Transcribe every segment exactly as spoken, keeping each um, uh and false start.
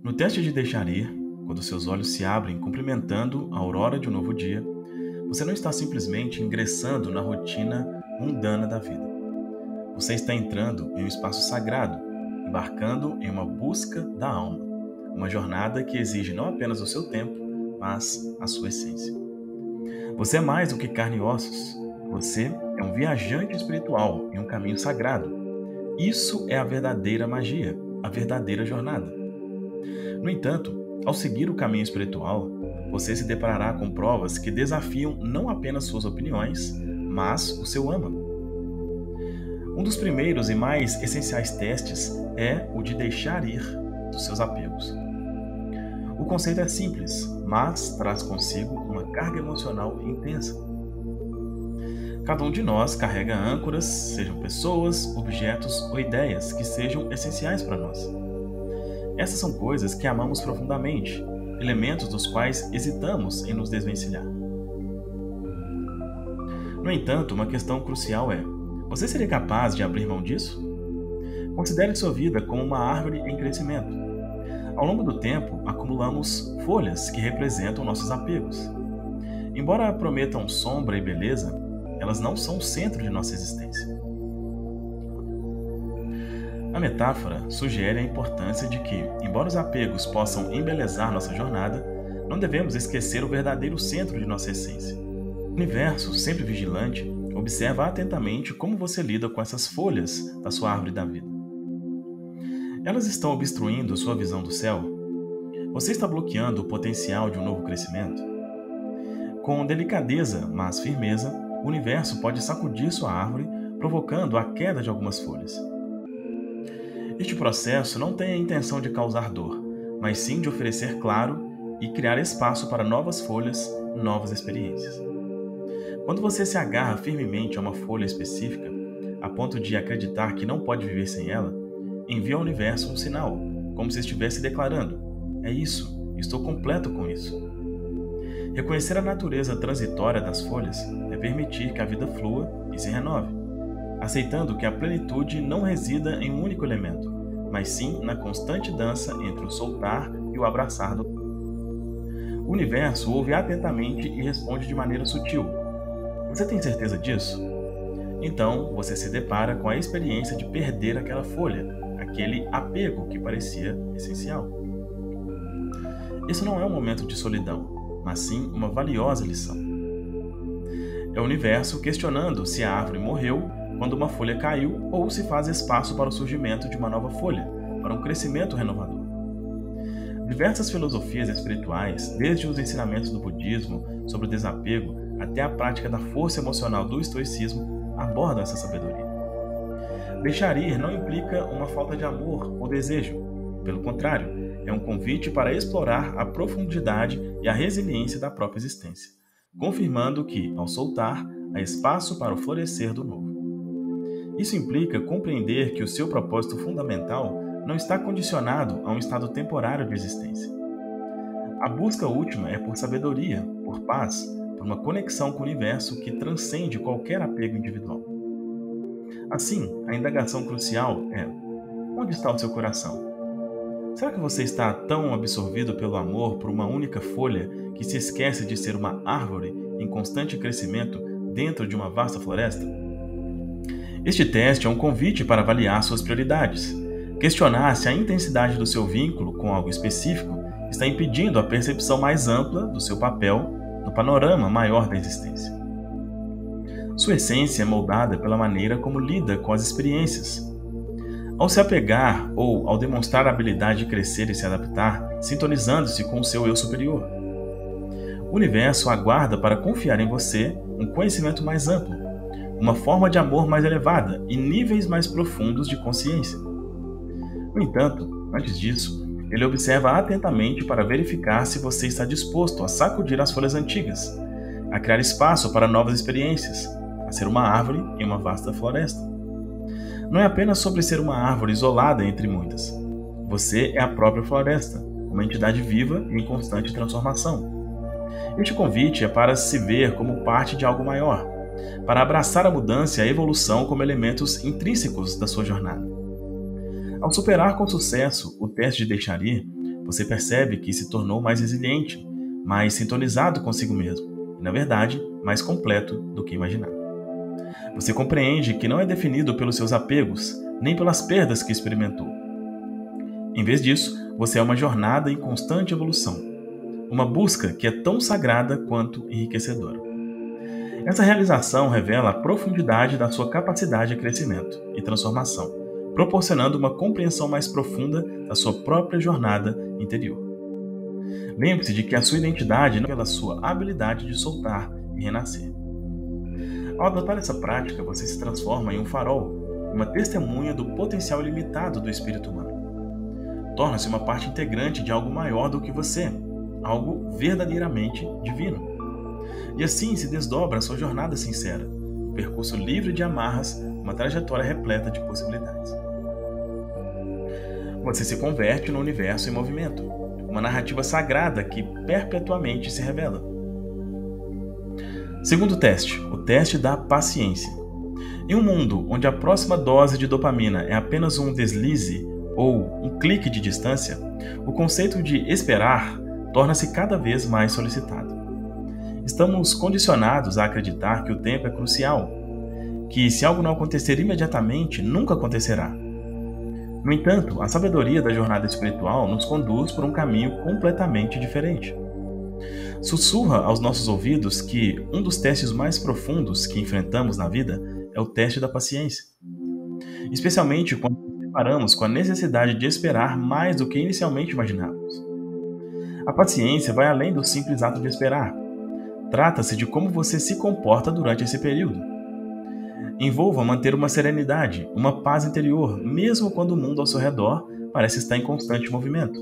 No teste de deixar ir, quando seus olhos se abrem cumprimentando a aurora de um novo dia, você não está simplesmente ingressando na rotina mundana da vida. Você está entrando em um espaço sagrado, embarcando em uma busca da alma, uma jornada que exige não apenas o seu tempo, mas a sua essência. Você é mais do que carne e ossos. Você é um viajante espiritual em um caminho sagrado. Isso é a verdadeira magia, a verdadeira jornada. No entanto, ao seguir o caminho espiritual, você se deparará com provas que desafiam não apenas suas opiniões, mas o seu âmago. Um dos primeiros e mais essenciais testes é o de deixar ir dos seus apegos. O conceito é simples, mas traz consigo uma carga emocional intensa. Cada um de nós carrega âncoras, sejam pessoas, objetos ou ideias que sejam essenciais para nós. Essas são coisas que amamos profundamente, elementos dos quais hesitamos em nos desvencilhar. No entanto, uma questão crucial é: você seria capaz de abrir mão disso? Considere sua vida como uma árvore em crescimento. Ao longo do tempo, acumulamos folhas que representam nossos apegos. Embora prometam sombra e beleza, elas não são o centro de nossa existência. A metáfora sugere a importância de que, embora os apegos possam embelezar nossa jornada, não devemos esquecer o verdadeiro centro de nossa essência. O universo, sempre vigilante, observa atentamente como você lida com essas folhas da sua árvore da vida. Elas estão obstruindo sua visão do céu? Você está bloqueando o potencial de um novo crescimento? Com delicadeza, mas firmeza, o universo pode sacudir sua árvore, provocando a queda de algumas folhas. Este processo não tem a intenção de causar dor, mas sim de oferecer claro e criar espaço para novas folhas, novas experiências. Quando você se agarra firmemente a uma folha específica, a ponto de acreditar que não pode viver sem ela, envia ao universo um sinal, como se estivesse declarando: é isso, estou completo com isso. Reconhecer a natureza transitória das folhas é permitir que a vida flua e se renove, aceitando que a plenitude não resida em um único elemento, mas sim na constante dança entre o soltar e o abraçar do. O universo ouve atentamente e responde de maneira sutil: você tem certeza disso? Então você se depara com a experiência de perder aquela folha, aquele apego que parecia essencial. Isso não é um momento de solidão, mas sim uma valiosa lição. É o universo questionando se a árvore morreu quando uma folha caiu ou se faz espaço para o surgimento de uma nova folha, para um crescimento renovador. Diversas filosofias espirituais, desde os ensinamentos do budismo sobre o desapego até a prática da força emocional do estoicismo, abordam essa sabedoria. Deixar ir não implica uma falta de amor ou desejo. Pelo contrário, é um convite para explorar a profundidade e a resiliência da própria existência, confirmando que, ao soltar, há espaço para o florescer do novo. Isso implica compreender que o seu propósito fundamental não está condicionado a um estado temporário de existência. A busca última é por sabedoria, por paz, por uma conexão com o universo que transcende qualquer apego individual. Assim, a indagação crucial é: onde está o seu coração? Será que você está tão absorvido pelo amor por uma única folha que se esquece de ser uma árvore em constante crescimento dentro de uma vasta floresta? Este teste é um convite para avaliar suas prioridades, questionar se a intensidade do seu vínculo com algo específico está impedindo a percepção mais ampla do seu papel no panorama maior da existência. Sua essência é moldada pela maneira como lida com as experiências. Ao se apegar ou ao demonstrar a habilidade de crescer e se adaptar, sintonizando-se com o seu eu superior. O universo aguarda para confiar em você um conhecimento mais amplo, uma forma de amor mais elevada e níveis mais profundos de consciência. No entanto, antes disso, ele observa atentamente para verificar se você está disposto a sacudir as folhas antigas, a criar espaço para novas experiências, a ser uma árvore em uma vasta floresta. Não é apenas sobre ser uma árvore isolada entre muitas. Você é a própria floresta, uma entidade viva e em constante transformação. Este convite é para se ver como parte de algo maior, para abraçar a mudança e a evolução como elementos intrínsecos da sua jornada. Ao superar com sucesso o teste de deixar ir, você percebe que se tornou mais resiliente, mais sintonizado consigo mesmo e, na verdade, mais completo do que imaginava. Você compreende que não é definido pelos seus apegos, nem pelas perdas que experimentou. Em vez disso, você é uma jornada em constante evolução, uma busca que é tão sagrada quanto enriquecedora. Essa realização revela a profundidade da sua capacidade de crescimento e transformação, proporcionando uma compreensão mais profunda da sua própria jornada interior. Lembre-se de que a sua identidade não é pela sua habilidade de soltar e renascer. Ao adotar essa prática, você se transforma em um farol, uma testemunha do potencial ilimitado do espírito humano. Torna-se uma parte integrante de algo maior do que você, algo verdadeiramente divino. E assim se desdobra a sua jornada sincera, um percurso livre de amarras, uma trajetória repleta de possibilidades. Você se converte no universo em movimento, uma narrativa sagrada que perpetuamente se revela. Segundo teste, o teste da paciência. Em um mundo onde a próxima dose de dopamina é apenas um deslize ou um clique de distância, o conceito de esperar torna-se cada vez mais solicitado. Estamos condicionados a acreditar que o tempo é crucial, que se algo não acontecer imediatamente, nunca acontecerá. No entanto, a sabedoria da jornada espiritual nos conduz por um caminho completamente diferente. Sussurra aos nossos ouvidos que um dos testes mais profundos que enfrentamos na vida é o teste da paciência. Especialmente quando nos deparamos com a necessidade de esperar mais do que inicialmente imaginávamos. A paciência vai além do simples ato de esperar. Trata-se de como você se comporta durante esse período. Envolva manter uma serenidade, uma paz interior, mesmo quando o mundo ao seu redor parece estar em constante movimento.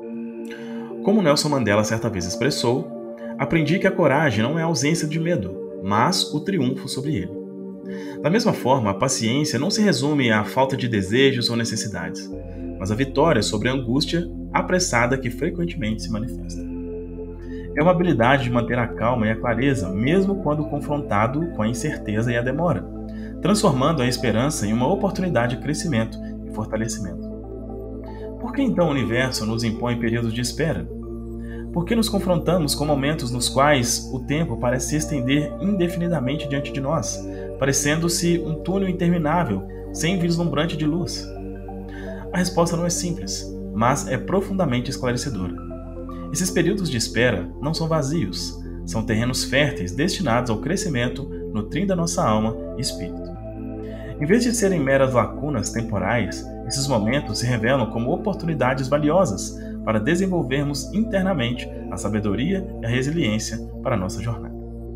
Como Nelson Mandela certa vez expressou, aprendi que a coragem não é a ausência de medo, mas o triunfo sobre ele. Da mesma forma, a paciência não se resume à falta de desejos ou necessidades, mas à vitória sobre a angústia apressada que frequentemente se manifesta. É uma habilidade de manter a calma e a clareza, mesmo quando confrontado com a incerteza e a demora, transformando a esperança em uma oportunidade de crescimento e fortalecimento. Por que então o universo nos impõe períodos de espera? Por que nos confrontamos com momentos nos quais o tempo parece se estender indefinidamente diante de nós, parecendo-se um túnel interminável, sem vislumbrante de luz? A resposta não é simples, mas é profundamente esclarecedora. Esses períodos de espera não são vazios, são terrenos férteis destinados ao crescimento, nutrindo a nossa alma e espírito. Em vez de serem meras lacunas temporais, esses momentos se revelam como oportunidades valiosas para desenvolvermos internamente a sabedoria e a resiliência para a nossa jornada.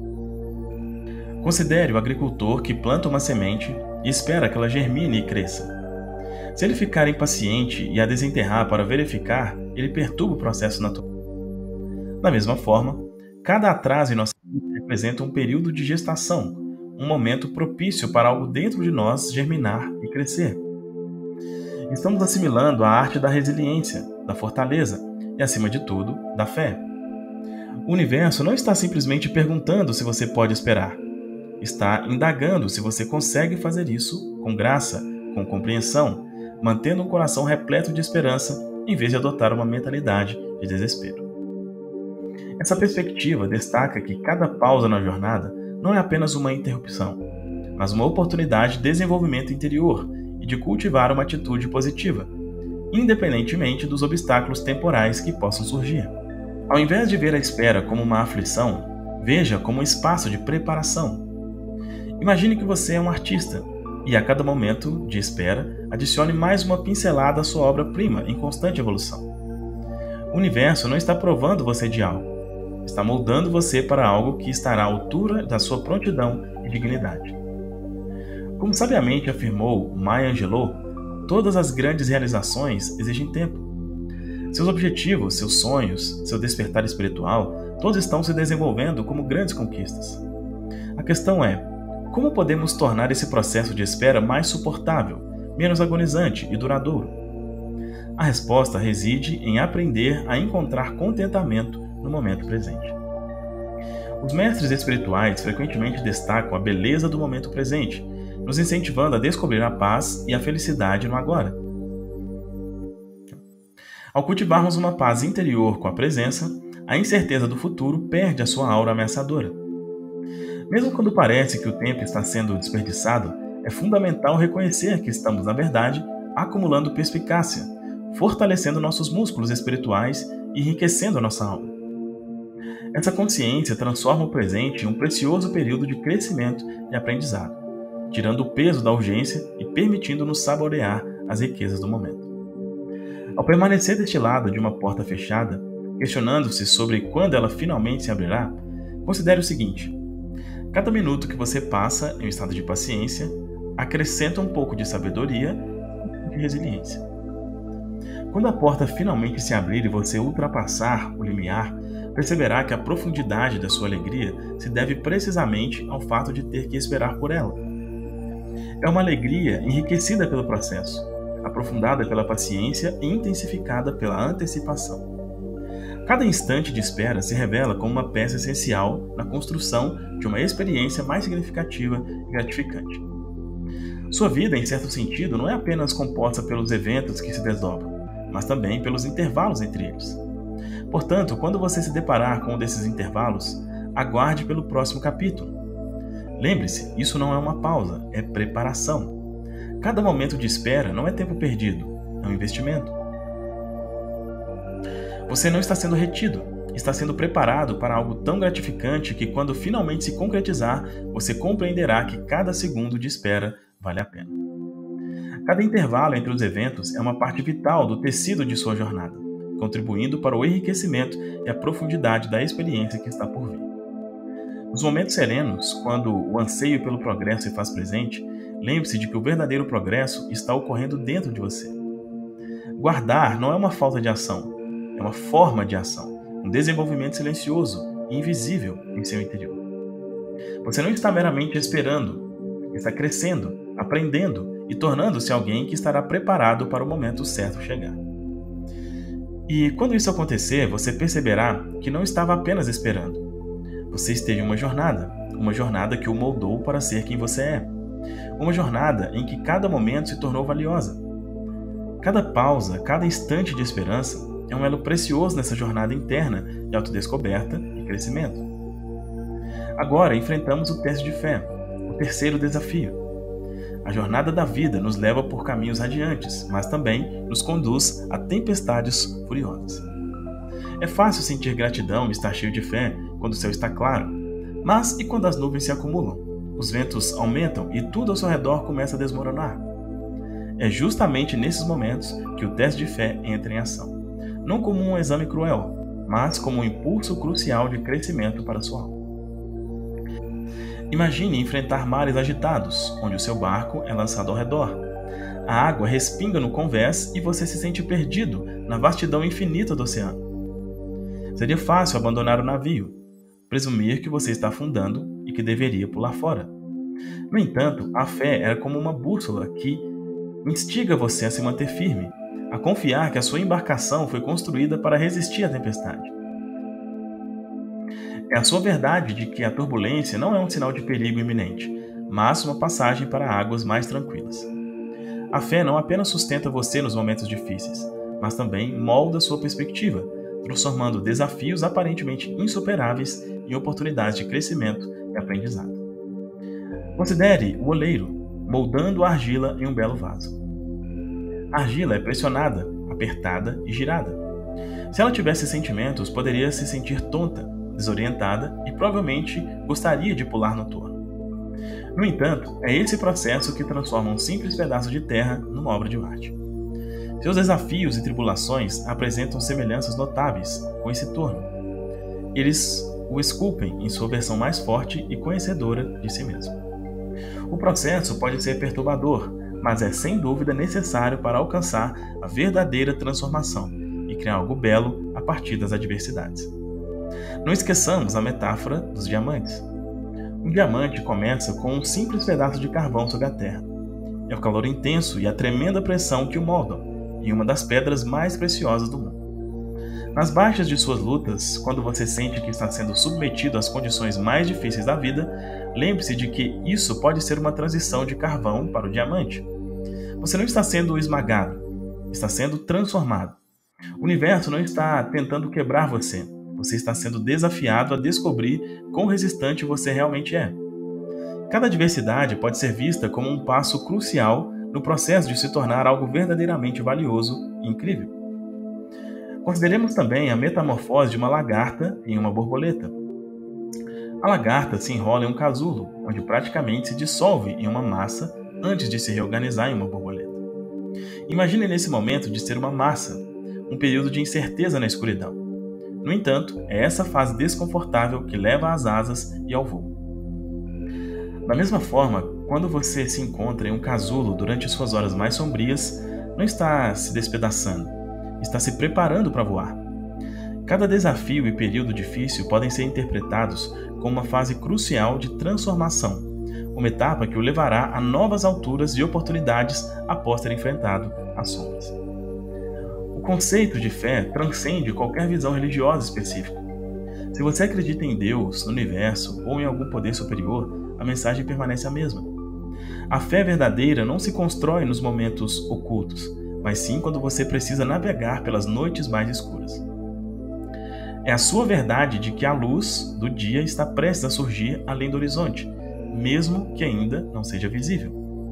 Considere o agricultor que planta uma semente e espera que ela germine e cresça. Se ele ficar impaciente e a desenterrar para verificar, ele perturba o processo natural. Da mesma forma, cada atraso em nossa vida representa um período de gestação, um momento propício para algo dentro de nós germinar e crescer. Estamos assimilando a arte da resiliência, da fortaleza e, acima de tudo, da fé. O universo não está simplesmente perguntando se você pode esperar. Está indagando se você consegue fazer isso com graça, com compreensão, mantendo um coração repleto de esperança em vez de adotar uma mentalidade de desespero. Essa perspectiva destaca que cada pausa na jornada não é apenas uma interrupção, mas uma oportunidade de desenvolvimento interior e de cultivar uma atitude positiva, independentemente dos obstáculos temporais que possam surgir. Ao invés de ver a espera como uma aflição, veja como um espaço de preparação. Imagine que você é um artista e, a cada momento de espera, adicione mais uma pincelada à sua obra-prima em constante evolução. O universo não está provando você de algo, está moldando você para algo que estará à altura da sua prontidão e dignidade. Como sabiamente afirmou Maya Angelou, todas as grandes realizações exigem tempo. Seus objetivos, seus sonhos, seu despertar espiritual, todos estão se desenvolvendo como grandes conquistas. A questão é, como podemos tornar esse processo de espera mais suportável, menos agonizante e duradouro? A resposta reside em aprender a encontrar contentamento no momento presente. Os mestres espirituais frequentemente destacam a beleza do momento presente, nos incentivando a descobrir a paz e a felicidade no agora. Ao cultivarmos uma paz interior com a presença, a incerteza do futuro perde a sua aura ameaçadora. Mesmo quando parece que o tempo está sendo desperdiçado, é fundamental reconhecer que estamos, na verdade, acumulando perspicácia, fortalecendo nossos músculos espirituais e enriquecendo a nossa alma. Essa consciência transforma o presente em um precioso período de crescimento e aprendizado, tirando o peso da urgência e permitindo-nos saborear as riquezas do momento. Ao permanecer deste lado de uma porta fechada, questionando-se sobre quando ela finalmente se abrirá, considere o seguinte: cada minuto que você passa em um estado de paciência acrescenta um pouco de sabedoria e de resiliência. Quando a porta finalmente se abrir e você ultrapassar o limiar, perceberá que a profundidade da sua alegria se deve precisamente ao fato de ter que esperar por ela. É uma alegria enriquecida pelo processo, aprofundada pela paciência e intensificada pela antecipação. Cada instante de espera se revela como uma peça essencial na construção de uma experiência mais significativa e gratificante. Sua vida, em certo sentido, não é apenas composta pelos eventos que se desdobram, mas também pelos intervalos entre eles. Portanto, quando você se deparar com um desses intervalos, aguarde pelo próximo capítulo. Lembre-se, isso não é uma pausa, é preparação. Cada momento de espera não é tempo perdido, é um investimento. Você não está sendo retido, está sendo preparado para algo tão gratificante que, quando finalmente se concretizar, você compreenderá que cada segundo de espera vale a pena. Cada intervalo entre os eventos é uma parte vital do tecido de sua jornada, contribuindo para o enriquecimento e a profundidade da experiência que está por vir. Nos momentos serenos, quando o anseio pelo progresso se faz presente, lembre-se de que o verdadeiro progresso está ocorrendo dentro de você. Guardar não é uma falta de ação, é uma forma de ação, um desenvolvimento silencioso e invisível em seu interior. Você não está meramente esperando, está crescendo, aprendendo e tornando-se alguém que estará preparado para o momento certo chegar. E quando isso acontecer, você perceberá que não estava apenas esperando. Você esteve em uma jornada, uma jornada que o moldou para ser quem você é. Uma jornada em que cada momento se tornou valiosa. Cada pausa, cada instante de esperança é um elo precioso nessa jornada interna de autodescoberta e crescimento. Agora enfrentamos o teste de fé, o terceiro desafio. A jornada da vida nos leva por caminhos radiantes, mas também nos conduz a tempestades furiosas. É fácil sentir gratidão e estar cheio de fé quando o céu está claro, mas e quando as nuvens se acumulam? Os ventos aumentam e tudo ao seu redor começa a desmoronar. É justamente nesses momentos que o teste de fé entra em ação, não como um exame cruel, mas como um impulso crucial de crescimento para a sua alma. Imagine enfrentar mares agitados, onde o seu barco é lançado ao redor. A água respinga no convés e você se sente perdido na vastidão infinita do oceano. Seria fácil abandonar o navio, presumir que você está afundando e que deveria pular fora. No entanto, a fé era como uma bússola que instiga você a se manter firme, a confiar que a sua embarcação foi construída para resistir à tempestade. É a sua verdade de que a turbulência não é um sinal de perigo iminente, mas uma passagem para águas mais tranquilas. A fé não apenas sustenta você nos momentos difíceis, mas também molda sua perspectiva, transformando desafios aparentemente insuperáveis em oportunidades de crescimento e aprendizado. Considere o oleiro moldando a argila em um belo vaso. A argila é pressionada, apertada e girada. Se ela tivesse sentimentos, poderia se sentir tonta, desorientada e provavelmente gostaria de pular no torno. No entanto, é esse processo que transforma um simples pedaço de terra numa obra de arte. Seus desafios e tribulações apresentam semelhanças notáveis com esse torno. Eles o esculpem em sua versão mais forte e conhecedora de si mesmo. O processo pode ser perturbador, mas é sem dúvida necessário para alcançar a verdadeira transformação e criar algo belo a partir das adversidades. Não esqueçamos a metáfora dos diamantes. Um diamante começa com um simples pedaço de carvão sobre a terra. É o calor intenso e a tremenda pressão que o moldam, e uma das pedras mais preciosas do mundo. Nas baixas de suas lutas, quando você sente que está sendo submetido às condições mais difíceis da vida, lembre-se de que isso pode ser uma transição de carvão para o diamante. Você não está sendo esmagado, está sendo transformado. O universo não está tentando quebrar você. Você está sendo desafiado a descobrir quão resistente você realmente é. Cada adversidade pode ser vista como um passo crucial no processo de se tornar algo verdadeiramente valioso e incrível. Consideremos também a metamorfose de uma lagarta em uma borboleta. A lagarta se enrola em um casulo, onde praticamente se dissolve em uma massa antes de se reorganizar em uma borboleta. Imagine nesse momento de ser uma massa, um período de incerteza na escuridão. No entanto, é essa fase desconfortável que leva às asas e ao voo. Da mesma forma, quando você se encontra em um casulo durante suas horas mais sombrias, não está se despedaçando, está se preparando para voar. Cada desafio e período difícil podem ser interpretados como uma fase crucial de transformação, uma etapa que o levará a novas alturas e oportunidades após ter enfrentado as sombras. O conceito de fé transcende qualquer visão religiosa específica. Se você acredita em Deus, no universo ou em algum poder superior, a mensagem permanece a mesma. A fé verdadeira não se constrói nos momentos ocultos, mas sim quando você precisa navegar pelas noites mais escuras. É a sua verdade de que a luz do dia está prestes a surgir além do horizonte, mesmo que ainda não seja visível.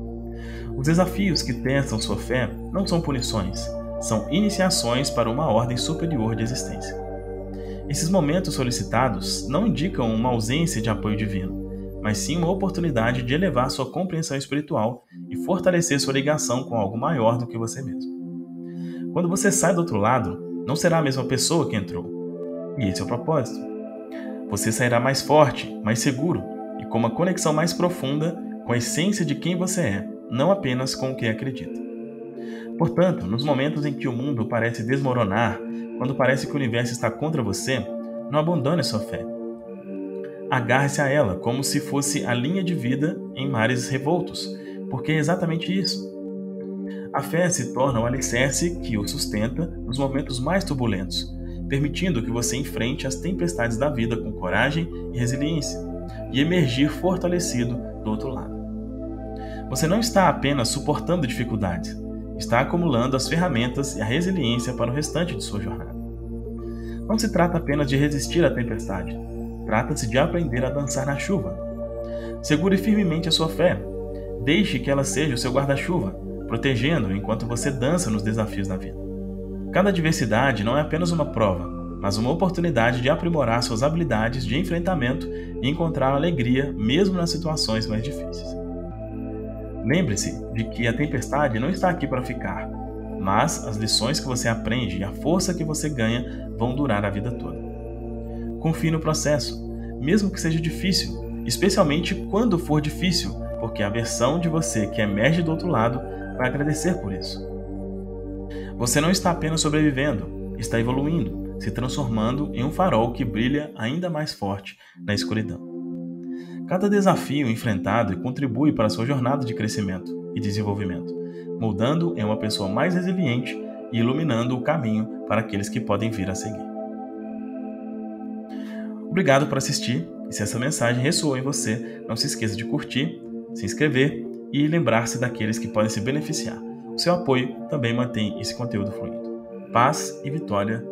Os desafios que testam sua fé não são punições, são iniciações para uma ordem superior de existência. Esses momentos solicitados não indicam uma ausência de apoio divino, mas sim uma oportunidade de elevar sua compreensão espiritual e fortalecer sua ligação com algo maior do que você mesmo. Quando você sai do outro lado, não será a mesma pessoa que entrou. E esse é o propósito. Você sairá mais forte, mais seguro e com uma conexão mais profunda com a essência de quem você é, não apenas com o que acredita. Portanto, nos momentos em que o mundo parece desmoronar, quando parece que o universo está contra você, não abandone sua fé. Agarre-se a ela como se fosse a linha de vida em mares revoltos, porque é exatamente isso. A fé se torna o alicerce que o sustenta nos momentos mais turbulentos, permitindo que você enfrente as tempestades da vida com coragem e resiliência, e emergir fortalecido do outro lado. Você não está apenas suportando dificuldades, está acumulando as ferramentas e a resiliência para o restante de sua jornada. Não se trata apenas de resistir à tempestade, trata-se de aprender a dançar na chuva. Segure firmemente a sua fé, deixe que ela seja o seu guarda-chuva, protegendo-o enquanto você dança nos desafios da vida. Cada adversidade não é apenas uma prova, mas uma oportunidade de aprimorar suas habilidades de enfrentamento e encontrar alegria mesmo nas situações mais difíceis. Lembre-se de que a tempestade não está aqui para ficar, mas as lições que você aprende e a força que você ganha vão durar a vida toda. Confie no processo, mesmo que seja difícil, especialmente quando for difícil, porque a versão de você que emerge do outro lado vai agradecer por isso. Você não está apenas sobrevivendo, está evoluindo, se transformando em um farol que brilha ainda mais forte na escuridão. Cada desafio enfrentado contribui para a sua jornada de crescimento e desenvolvimento, moldando em uma pessoa mais resiliente e iluminando o caminho para aqueles que podem vir a seguir. Obrigado por assistir, e se essa mensagem ressoou em você, não se esqueça de curtir, se inscrever e lembrar-se daqueles que podem se beneficiar. O seu apoio também mantém esse conteúdo fluindo. Paz e vitória